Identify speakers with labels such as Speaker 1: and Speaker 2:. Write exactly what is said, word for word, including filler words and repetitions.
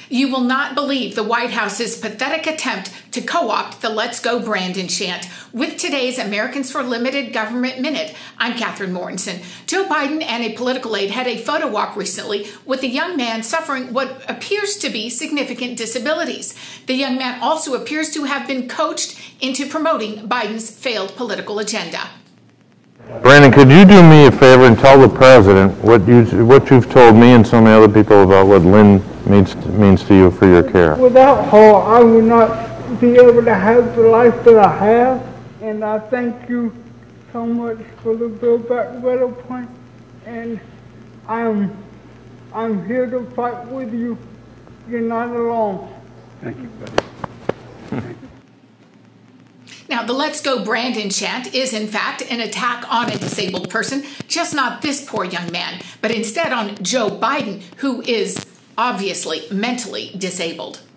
Speaker 1: You will not believe the White House's pathetic attempt to co-opt the Let's Go Brandon chant. With today's Americans for Limited Government Minute, I'm Catherine Mortensen. Joe Biden and a political aide had a photo op recently with a young man suffering what appears to be significant disabilities. The young man also appears to have been coached into promoting Biden's failed political agenda.
Speaker 2: Brandon, could you do me a favor and tell the president what you what you've told me and so many other people about what Lynn means means to you for your care?
Speaker 3: Without her, I would not be able to have the life that I have, and I thank you so much for the Build Back Better point. And I'm I'm here to fight with you. You're not alone.
Speaker 4: Thank you, buddy. Thank you.
Speaker 1: Now, the Let's Go Brandon chant is, in fact, an attack on a disabled person, just not this poor young man, but instead on Joe Biden, who is obviously mentally disabled.